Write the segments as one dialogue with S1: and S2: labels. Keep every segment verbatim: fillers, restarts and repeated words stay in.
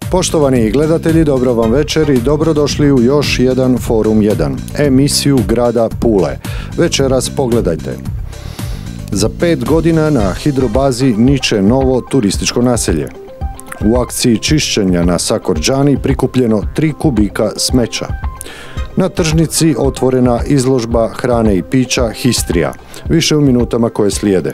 S1: Poštovani gledatelji, dobro vam večer i dobrodošli u još jedan Forum jedan, emisiju grada Pule. Večeras pogledajte. Za pet godina na hidrobazi niče novo turističko naselje. U akciji čišćenja na Sakorđani prikupljeno tri kubika smeća. Na tržnici otvorena izložba hrane i pića Histrija. Više u minutama koje slijede.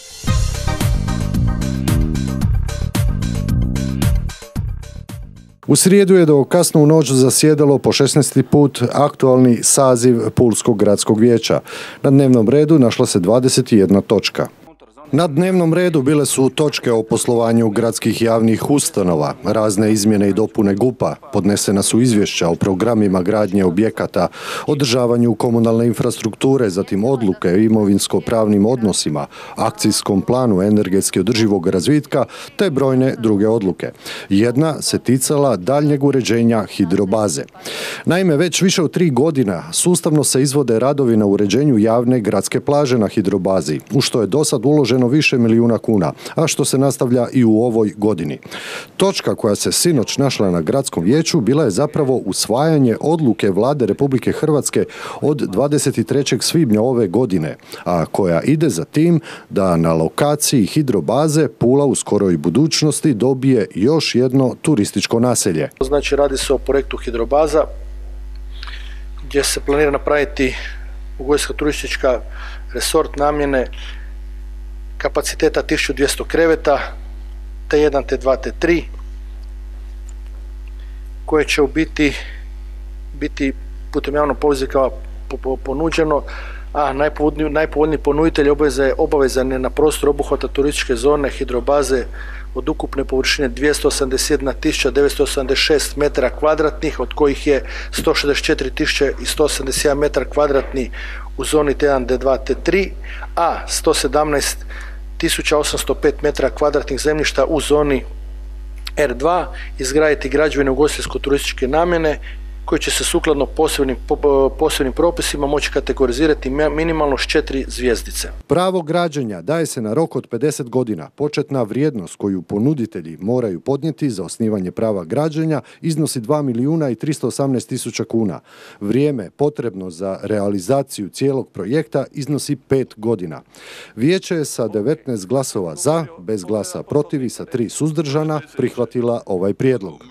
S1: U srijedu je do kasno u noć zasjedalo po šesnaesti put aktualni saziv Pulskog gradskog vijeća. Na dnevnom redu našla se dvadeset jedna točka. Na dnevnom redu bile su točke o poslovanju gradskih javnih ustanova, razne izmjene i dopune G U P-a, podnesena su izvješća o programima gradnje objekata, održavanju komunalne infrastrukture, zatim odluke o imovinsko-pravnim odnosima, akcijskom planu energetski održivog razvitka te brojne druge odluke. Jedna se ticala daljnjeg uređenja hidrobaze. Naime, već više od tri godina sustavno se izvode radovi na uređenju javne gradske plaže na hidrobazi, u što je dosad uloženo više milijuna kuna, a što se nastavlja i u ovoj godini. Točka koja se sinoć našla na gradskom vijeću bila je zapravo usvajanje odluke Vlade Republike Hrvatske od dvadeset trećeg svibnja ove godine, a koja ide za tim da na lokaciji hidrobaze Pula u skoroj budućnosti dobije još jedno turističko naselje.
S2: Znači, radi se o projektu hidrobaza gdje se planira napraviti ugostiteljska turistička resort namjene kapaciteta tisuću dvjesto kreveta, T jedan, T dva, T tri, koje će u biti biti putem javnog poziva ponuđeno, a najpovoljniji ponuditelj obavezan je na prostor obuhvata turističke zone hidrobaze od ukupne površine dvjesto osamdeset jedna tisuća devetsto osamdeset šest metara kvadratnih, od kojih je sto šezdeset četiri tisuće sto osamdeset jedan metar kvadratni u zoni T jedan, T dva, T tri, a sto sedamnaest tisuća osamsto pet metara kvadratnih zemljišta u zoni R dva, izgraditi građevine ugostiteljsko-turističke namjene koji će se sukladno posebnim, posebnim propisima moći kategorizirati minimalno s četiri zvjezdice.
S1: Pravo građenja daje se na rok od pedeset godina. Početna vrijednost koju ponuditelji moraju podnijeti za osnivanje prava građenja iznosi dva milijuna i tristo osamnaest tisuća kuna. Vrijeme potrebno za realizaciju cijelog projekta iznosi pet godina. Vijeće je sa devetnaest glasova za, bez glasa protiv i sa tri suzdržana prihvatila ovaj prijedlog.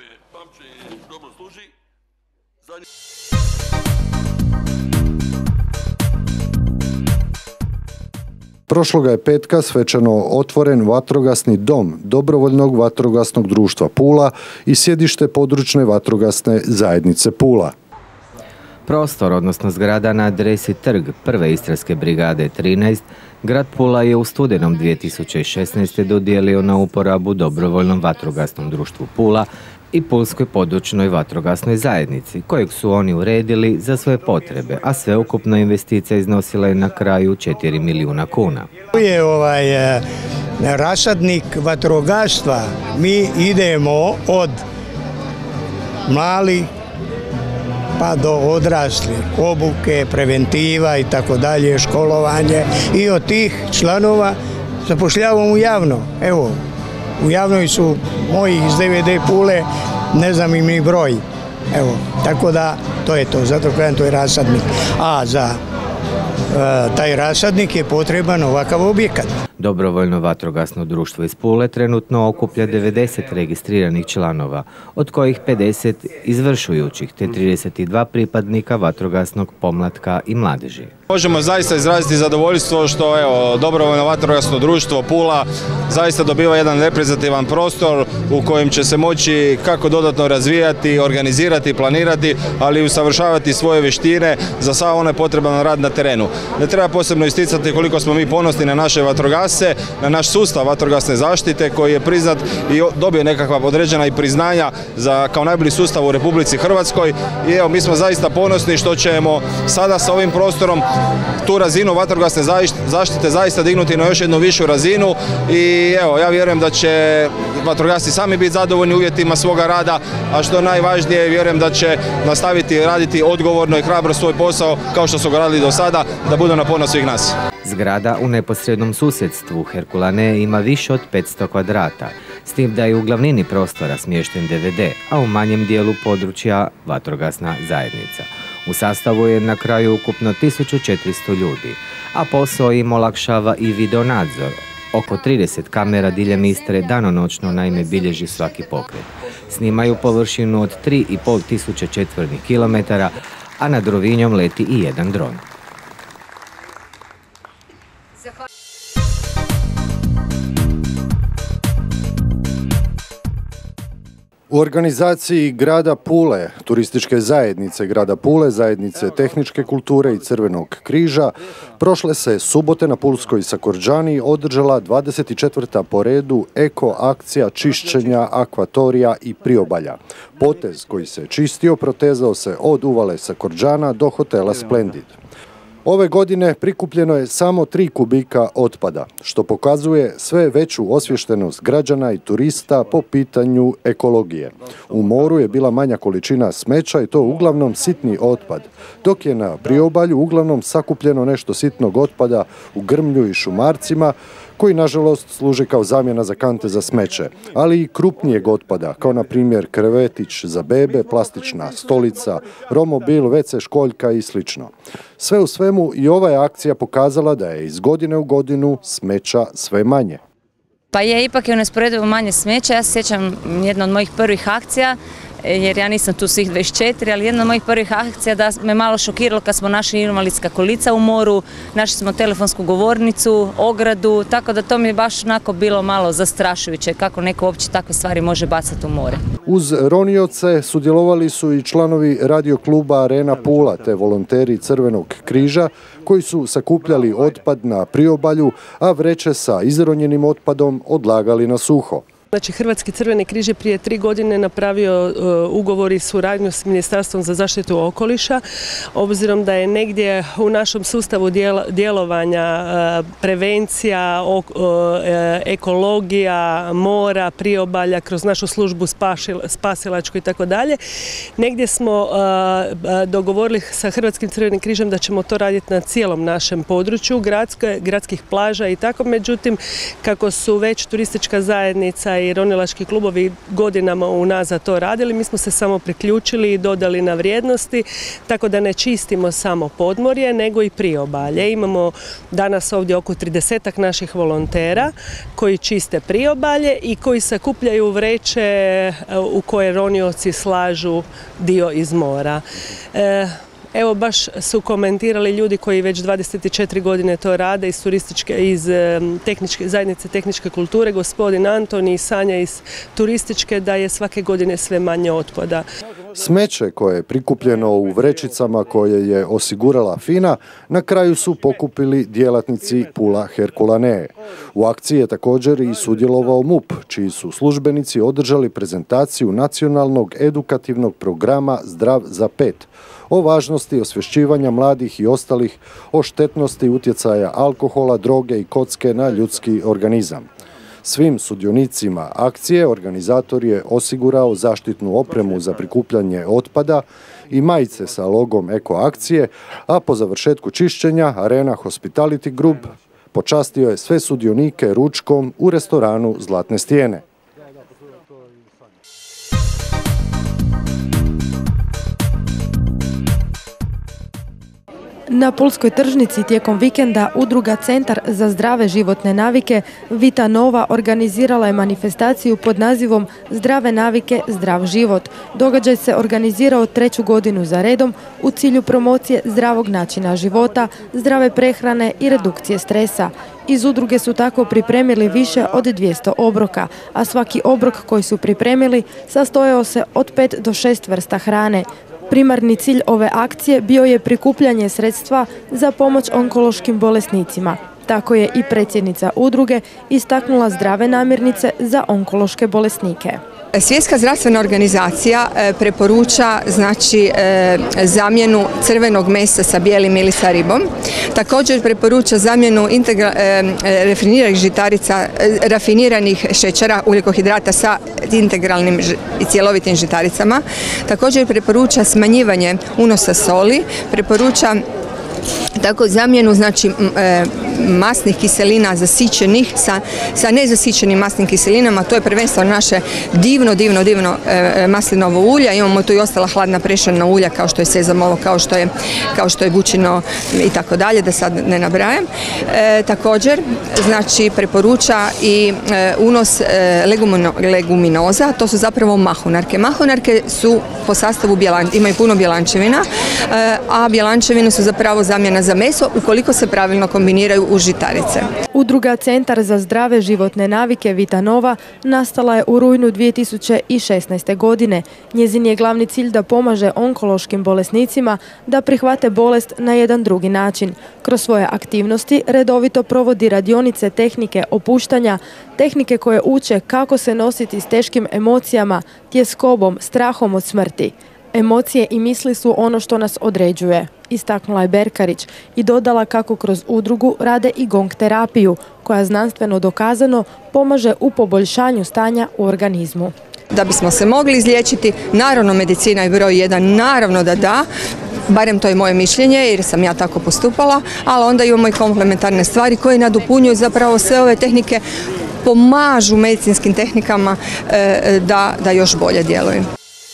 S1: Prošloga je petka svečano otvoren vatrogasni dom Dobrovoljnog vatrogasnog društva Pula i sjedište područne vatrogasne zajednice Pula.
S3: Prostor, odnosno zgrada na adresi Trg Prve Istarske brigade trinaest, grad Pula je u studenom dvije tisuće šesnaeste. dodijelio na uporabu Dobrovoljnom vatrogasnom društvu Pula i Pulskoj područnoj vatrogasnoj zajednici, kojeg su oni uredili za svoje potrebe, a sveukupna investicija iznosila je na kraju četiri milijuna kuna.
S4: To je ovaj rasadnik vatrogastva. Mi idemo od malih pa do odraslih, obuke, preventiva i tako dalje, školovanje, i od tih članova zapošljavamo javno. Evo, u javnoj su moji iz D V D Pule, ne znam im ni broj. Evo, tako da to je to, zato kažem to je rasadnik. A za e, taj rasadnik je potreban ovakav objekat.
S3: Dobrovoljno vatrogasno društvo iz Pule trenutno okuplja devedeset registriranih članova, od kojih pedeset izvršujućih te trideset dva pripadnika vatrogasnog pomlatka i mladeži.
S5: Možemo zaista izraziti zadovoljstvo što evo, Dobrovoljno vatrogasno društvo Pula zaista dobiva jedan reprezentativan prostor u kojem će se moći kako dodatno razvijati, organizirati, planirati, ali i usavršavati svoje vještine za sav onaj potreban rad na terenu. Ne treba posebno isticati koliko smo mi ponosni na naše vatrogasce, na naš sustav vatrogasne zaštite koji je priznat i dobio nekakva određena i priznanja za, kao najbolji sustav u Republici Hrvatskoj. I evo, mi smo zaista ponosni što ćemo sada sa ovim prostorom tu razinu vatrogasne zaštite zaista dignuti na još jednu višu razinu i evo, ja vjerujem da će vatrogasci sami biti zadovoljni uvjetima svoga rada, a što najvažnije, vjerujem da će nastaviti raditi odgovorno i hrabro svoj posao kao što su ga radili do sada, da budu na ponos svih nas.
S3: Zgrada u neposrednom susjedstvu Herkulane ima više od petsto kvadrata. s tim da je u glavnini prostora smješten D V D, a u manjem dijelu područja vatrogasna zajednica. U sastavu je na kraju ukupno tisuću četiristo ljudi, a posao im olakšava i videonadzor. Oko trideset kamera diljem Istre danonoćno naime bilježi svaki pokret. Snimaju površinu od tri i pol tisuće četvornih kilometara, a nad Rovinjom leti i jedan dron.
S1: U organizaciji grada Pule, turističke zajednice grada Pule, zajednice tehničke kulture i Crvenog križa, prošle se subote na Pulskoj Sakorđani održala dvadeset četvrta po redu eko akcija čišćenja akvatorija i priobalja. Potez koji se čistio protezao se od uvale Sakorđana do hotela Splendid. Ove godine prikupljeno je samo tri kubika otpada, što pokazuje sve veću osviještenost građana i turista po pitanju ekologije. U moru je bila manja količina smeća i to uglavnom sitni otpad, dok je na priobalju uglavnom sakupljeno nešto sitnog otpada u grmlju i šumarcima, koji nažalost služe kao zamjena za kante za smeće, ali i krupnijeg otpada, kao na primjer krevetić za bebe, plastična stolica, romobil, ve ce školjka i slično. Sve u svemu i ova je akcija pokazala da je iz godine u godinu smeća sve manje.
S6: Pa je, ipak je unesporedivo manje smeća. Ja se sjećam jedna od mojih prvih akcija, jer ja nisam tu svih dvadeset četiri, ali jedna od mojih prvih akcija da me malo šokiralo kad smo našli invalidska kolica u moru, našli smo telefonsku govornicu, ogradu, tako da to mi je baš onako bilo malo zastrašujuće kako neko uopće takve stvari može bacati u more.
S1: Uz ronioce sudjelovali su i članovi radio kluba Arena Pula te volonteri Crvenog križa koji su sakupljali otpad na priobalju, a vreće sa izronjenim otpadom odlagali na suho.
S7: Znači, Hrvatski crveni križ je prije tri godine napravio uh, ugovor i suradnju s Ministarstvom za zaštitu okoliša, obzirom da je negdje u našem sustavu djel, djelovanja uh, prevencija, ok, uh, ekologija, mora, priobalja, kroz našu službu spašil, spasilačku i tako dalje. Negdje smo uh, dogovorili sa Hrvatskim crvenim križem da ćemo to raditi na cijelom našem području, gradske, gradskih plaža i tako. Međutim, kako su već turistička zajednica i ronilački klubovi godinama unazad to radili, mi smo se samo priključili i dodali na vrijednosti, tako da ne čistimo samo podmorje, nego i priobalje. Imamo danas ovdje oko tridesetak naših volontera koji čiste priobalje i koji sakupljaju vreće u koje ronioci slažu dio iz mora. E, Evo, baš su komentirali ljudi koji već dvadeset četiri godine to rade iz turističke, iz tehničke, zajednice tehničke kulture, gospodin Antoni i Sanja iz turističke, da je svake godine sve manje otpada.
S1: Smeće koje je prikupljeno u vrećicama koje je osigurala FINA, na kraju su pokupili djelatnici Pula Herkulanee. U akciji je također i sudjelovao MUP, čiji su službenici održali prezentaciju nacionalnog edukativnog programa Zdrav za pet, o važnosti osvješćivanja mladih i ostalih o štetnosti utjecaja alkohola, droge i kocke na ljudski organizam. Svim sudionicima akcije organizator je osigurao zaštitnu opremu za prikupljanje otpada i majice sa logom eko akcije, a po završetku čišćenja Arena Hospitality Group počastio je sve sudionike ručkom u restoranu Zlatne stijene.
S8: Na Pulskoj tržnici tijekom vikenda udruga Centar za zdrave životne navike Vita Nova organizirala je manifestaciju pod nazivom Zdrave navike, zdrav život. Događaj se organizirao treću godinu za redom u cilju promocije zdravog načina života, zdrave prehrane i redukcije stresa. Iz udruge su tako pripremili više od dvjesto obroka, a svaki obrok koji su pripremili sastojao se od pet do šest vrsta hrane. Primarni cilj ove akcije bio je prikupljanje sredstva za pomoć onkološkim bolesnicima. Tako je i predsjednica udruge istaknula zdrave namirnice za onkološke bolesnike.
S9: Svjetska zdravstvena organizacija preporuča znači zamjenu crvenog mesa sa bijelim ili sa ribom. Također preporuča zamjenu integra, rafiniranih žitarica, rafiniranih šećera, ugljikohidrata sa integralnim i cjelovitim žitaricama. Također preporuča smanjivanje unosa soli, preporuča tako zamjenu znači masnih kiselina zasićenih sa, sa nezasićenim masnim kiselinama. To je prvenstveno naše divno, divno, divno e, maslinovo ulje. Imamo tu i ostala hladna prešarana ulja kao što je sezamovo, kao što je, kao što je bućino i tako dalje, da sad ne nabrajam. E, također, znači preporuča i e, unos e, legumino, leguminoza, to su zapravo mahunarke. Mahunarke su po sastavu bjelan, imaju puno bjelančevina, e, a bjelančevine su zapravo zamjena za meso ukoliko se pravilno kombiniraju u žitarice.
S8: Udruga Centar za zdrave životne navike Vita Nova nastala je u rujnu dvije tisuće šesnaeste. godine. Njezin je glavni cilj da pomaže onkološkim bolesnicima da prihvate bolest na jedan drugi način. Kroz svoje aktivnosti redovito provodi radionice tehnike opuštanja, tehnike koje uče kako se nositi s teškim emocijama, tjeskobom, strahom od smrti. Emocije i misli su ono što nas određuje, istaknula je Berkarić i dodala kako kroz udrugu rade i gong terapiju, koja znanstveno dokazano pomaže u poboljšanju stanja u organizmu.
S9: Da bismo se mogli izliječiti, naravno medicina je broj jedan, naravno da da, barem to je moje mišljenje jer sam ja tako postupala, ali onda imamo i komplementarne stvari koje nadopunjuju zapravo sve ove tehnike, pomažu medicinskim tehnikama da, da još bolje djeluju.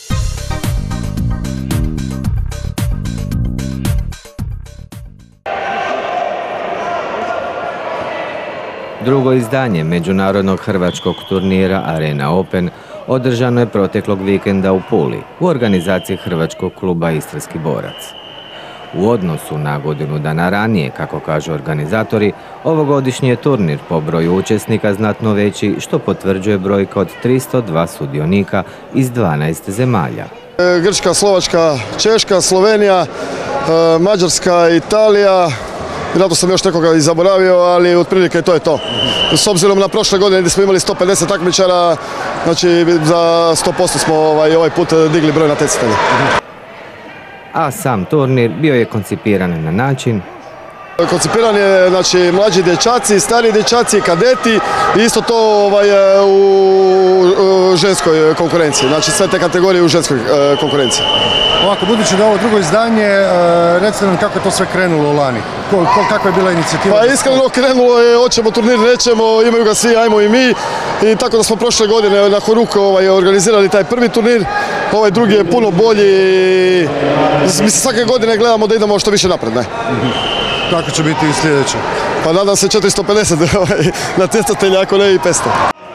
S3: Drugo izdanje međunarodnog hrvačkog turnira Arena Open održano je proteklog vikenda u Puli u organizaciji Hrvatskog kluba Istarski borac. U odnosu na godinu dana ranije, kako kažu organizatori, ovogodišnji je turnir po broju učesnika znatno veći, što potvrđuje brojka od tristo dva sudionika iz dvanaest zemalja.
S10: Grčka, Slovačka, Češka, Slovenija, Mađarska, Italija. Vjerojatno sam još nekoga i zaboravio, ali otprilike to je to. S obzirom na prošle godine gdje smo imali sto pedeset takmičara, znači za sto posto smo ovaj, ovaj put digli broj natjecatelja.
S3: A sam turnir bio je koncipiran na način
S10: Koncipiran je znači, mlađi dječaci, stari dječaci, kadeti i isto to ovaj, u, u ženskoj konkurenciji, znači sve te kategorije u ženskoj e, konkurenciji.
S1: Ovako, budući da je ovo drugo izdanje, e, recite nam kako je to sve krenulo lani, ko, ko, kakva je bila inicijativa?
S10: Pa iskreno krenulo je, hoćemo turnir, nećemo, imaju ga svi, ajmo i mi i tako da smo prošle godine na Horuk ovaj, organizirali taj prvi turnir, ovaj drugi je puno bolji i mislim svake godine gledamo da idemo što više napred, ne?
S1: Kako će biti i sljedeće?
S10: Pa nadam se četiristo pedeset natjecatelja, ako ne i petsto.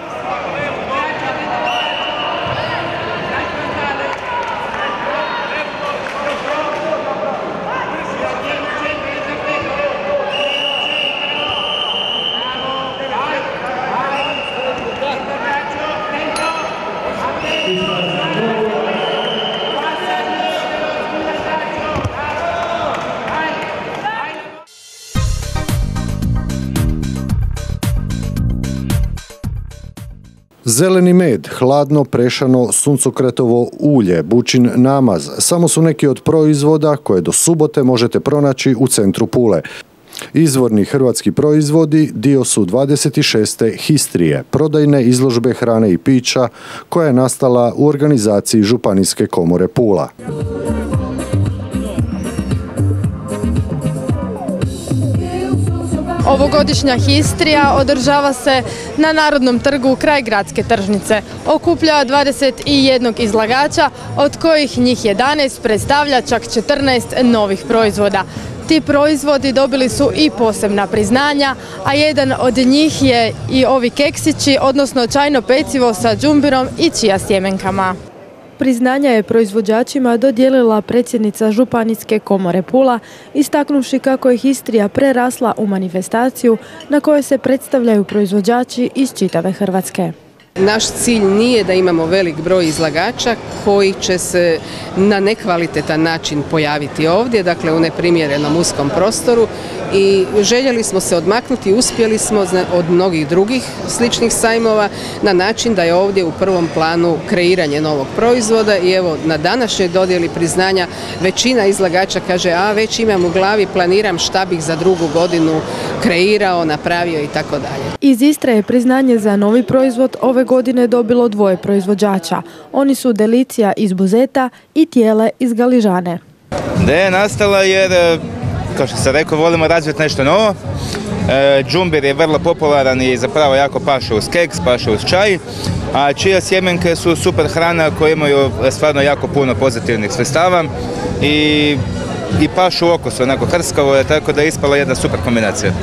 S1: Zeleni med, hladno prešano suncokretovo ulje, bućin namaz, samo su neki od proizvoda koje do subote možete pronaći u centru Pule. Izvorni hrvatski proizvodi dio su dvadeset šeste Histrije, prodajne izložbe hrane i pića koja je nastala u organizaciji Županijske komore Pula.
S8: Ovogodišnja Histrija održava se na Narodnom trgu kraj gradske tržnice. Okuplja dvadeset jedan izlagača, od kojih njih jedanaest predstavlja čak četrnaest novih proizvoda. Ti proizvodi dobili su i posebna priznanja, a jedan od njih je i ovi keksići, odnosno čajno pecivo sa džumbirom i čija sjemenkama. Priznanja je proizvođačima dodijelila predsjednica Županijske komore Pula, istaknuvši kako je Histrija prerasla u manifestaciju na kojoj se predstavljaju proizvođači iz čitave Hrvatske.
S11: Naš cilj nije da imamo velik broj izlagača koji će se na nekvalitetan način pojaviti ovdje, dakle u neprimjerenom uskom prostoru, i željeli smo se odmaknuti i uspjeli smo od mnogih drugih sličnih sajmova na način da je ovdje u prvom planu kreiranje novog proizvoda i evo na današnjoj dodjeli priznanja većina izlagača kaže a već imam u glavi, planiram šta bih za drugu godinu kreirao, napravio i tako dalje.
S8: Iz Istre je priznanje za novi proizvod ove godine dobilo dvoje proizvođača. Oni su Delicija iz Buzeta i Tijele iz Galižane.
S12: Da je nastala jer kao što sam rekao, volimo razviti nešto novo. E, džumbir je vrlo popularan i zapravo jako paše uz keks, paše uz čaj, a čija sjemenke su super hrana koje imaju stvarno jako puno pozitivnih svojstava i, i pašu u okusu, onako hrskavo je, tako da je ispala jedna super kombinacija.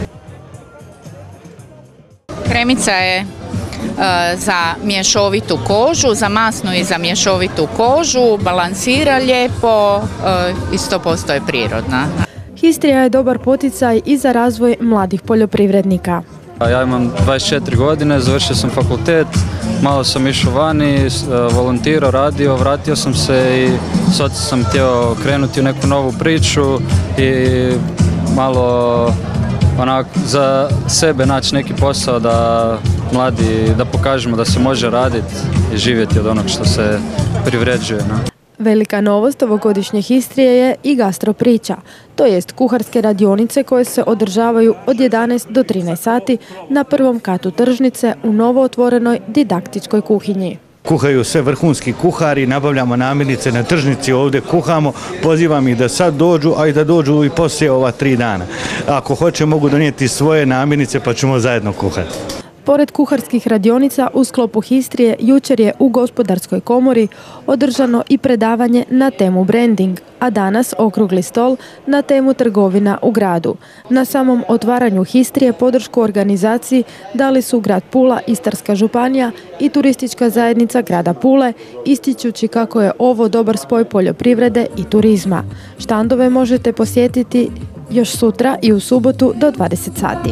S13: Kremica je za mješovitu kožu, za masnu i za mješovitu kožu, balansira lijepo i sto posto je prirodna.
S8: Histrija je dobar poticaj i za razvoj mladih poljoprivrednika.
S14: Ja imam dvadeset četiri godine, završio sam fakultet, malo sam išao vani, volontirao, radio, vratio sam se i sad sam htio krenuti u neku novu priču i malo onako za sebe naći neki posao da mladi, da pokažemo da se može raditi i živjeti od onog što se privređuje. No?
S8: Velika novost ovogodišnje Histrije je i gastropriča, to jest kuharske radionice koje se održavaju od jedanaest do trinaest sati na prvom katu tržnice u novo otvorenoj didaktičkoj kuhinji.
S15: Kuhaju sve vrhunski kuhari, nabavljamo namirnice na tržnici, ovdje kuhamo, pozivam ih da sad dođu, a i da dođu i poslije ova tri dana. Ako hoće mogu donijeti svoje namirnice pa ćemo zajedno kuhati.
S8: Pored kuharskih radionica u sklopu Histrije jučer je u Gospodarskoj komori održano i predavanje na temu branding, a danas okrugli stol na temu trgovina u gradu. Na samom otvaranju Histrije podršku organizaciji dali su grad Pula, Istarska županija i turistička zajednica grada Pule, ističući kako je ovo dobar spoj poljoprivrede i turizma. Štandove možete posjetiti još sutra i u subotu do dvadeset sati.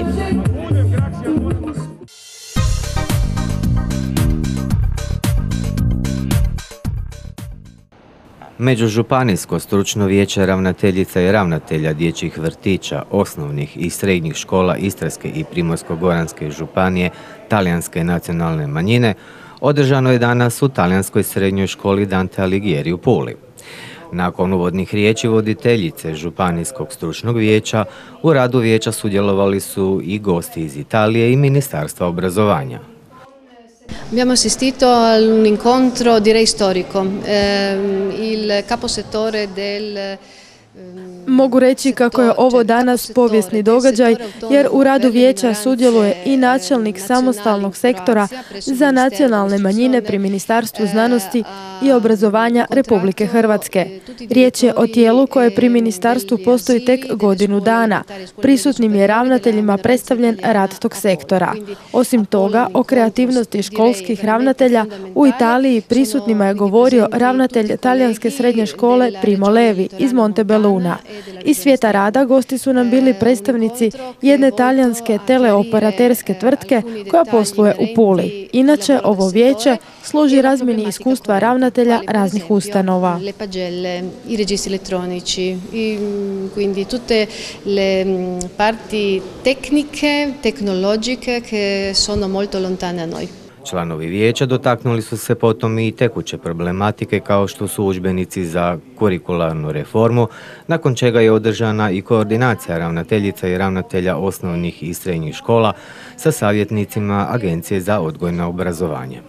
S3: Međužupanijsko stručno vijeće ravnateljica i ravnatelja dječjih vrtića, osnovnih i srednjih škola Istarske i Primorsko-goranske županije talijanske nacionalne manjine održano je danas u talijanskoj srednjoj školi Dante Alighieri u Puli. Nakon uvodnih riječi voditeljice Županijskog stručnog vijeća, u radu vijeća sudjelovali su i gosti iz Italije i Ministarstva obrazovanja.
S16: Abbiamo assistito a un incontro direi storico. Eh, il caposettore del
S8: Mogu reći kako je ovo danas povijesni događaj jer u radu vijeća sudjeluje i načelnik samostalnog sektora za nacionalne manjine pri Ministarstvu znanosti i obrazovanja Republike Hrvatske. Riječ je o tijelu koje pri ministarstvu postoji tek godinu dana. Prisutnim je ravnateljima predstavljen rad tog sektora. Osim toga, o kreativnosti školskih ravnatelja u Italiji prisutnima je govorio ravnatelj talijanske srednje škole Primo Levi iz Montebelluna. Iz svijeta rada gosti su nam bili predstavnici jedne talijanske teleoperaterske tvrtke koja posluje u Puli. Inače, ovo vijeće služi razmjeni iskustva ravnatelja raznih ustanova.
S16: Le pagelle, i registri elettronici, i quindi tutte le parti tecniche, tecnologiche che sono molto lontane a noi.
S3: Članovi vijeća dotaknuli su se potom i tekuće problematike kao što su udžbenici za kurikularnu reformu, nakon čega je održana i koordinacija ravnateljica i ravnatelja osnovnih i srednjih škola sa savjetnicima Agencije za odgojno obrazovanje.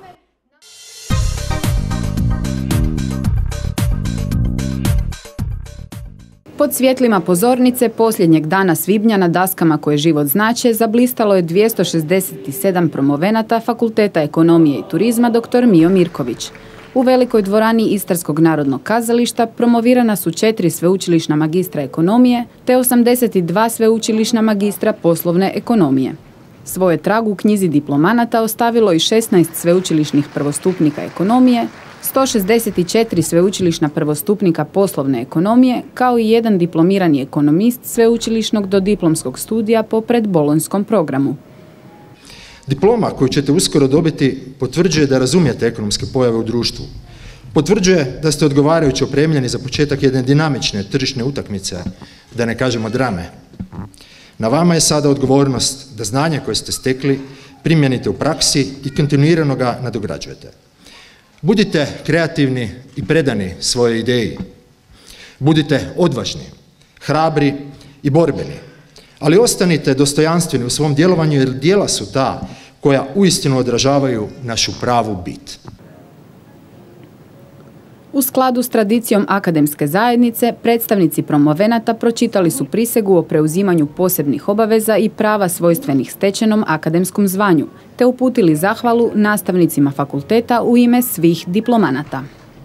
S17: Pod svjetlima pozornice posljednjeg dana svibnja na daskama koje život znače zablistalo je dvjesto šezdeset sedam promovenata Fakulteta ekonomije i turizma dr. Mijo Mirković. U velikoj dvorani Istarskog narodnog kazališta promovirana su četiri sveučilišna magistra ekonomije te osamdeset dva sveučilišna magistra poslovne ekonomije. Svoje trag u knjizi diplomanata ostavilo i šesnaest sveučilišnih prvostupnika ekonomije, sto šezdeset četiri sveučilišna prvostupnika poslovne ekonomije, kao i jedan diplomirani ekonomist sveučilišnog do diplomskog studija po predbolonjskom programu.
S18: Diploma koju ćete uskoro dobiti potvrđuje da razumijete ekonomske pojave u društvu. Potvrđuje da ste odgovarajuće opremljeni za početak jedne dinamične tržišne utakmice, da ne kažemo drame. Na vama je sada odgovornost da znanje koje ste stekli primijenite u praksi i kontinuirano ga nadograđujete. Budite kreativni i predani svojoj ideji. Budite odvažni, hrabri i borbeni, ali ostanite dostojanstveni u svom djelovanju jer djela su ta koja uistinu odražavaju našu pravu bit.
S17: U skladu s tradicijom akademske zajednice, predstavnici promovenata pročitali su prisegu o preuzimanju posebnih obaveza i prava svojstvenih stečenom akademskom zvanju, te uputili zahvalu nastavnicima fakulteta u ime svih diplomanata.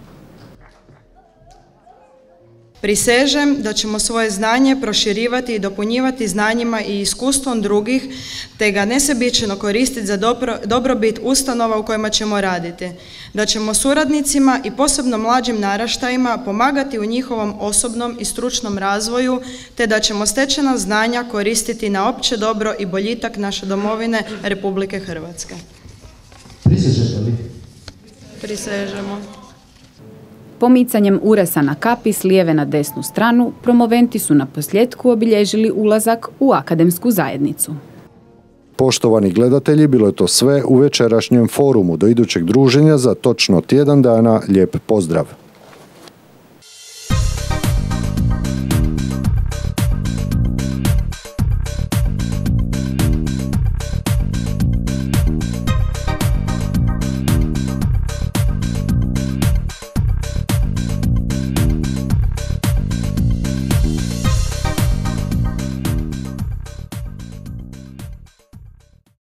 S19: Prisežem da ćemo svoje znanje proširivati i dopunjivati znanjima i iskustvom drugih, te ga nesebično koristiti za dobro, dobrobit ustanova u kojima ćemo raditi. Da ćemo suradnicima i posebno mlađim naraštajima pomagati u njihovom osobnom i stručnom razvoju, te da ćemo stečena znanja koristiti na opće dobro i boljitak naše domovine Republike Hrvatske.
S18: Prisežete li?
S19: Prisežemo.
S17: Pomicanjem uresa na kapi s lijeve na desnu stranu, promoventi su na posljedku obilježili ulazak u akademsku zajednicu.
S1: Poštovani gledatelji, bilo je to sve u večerašnjem forumu. Do idućeg druženja za točno tjedan dana. Lijep pozdrav!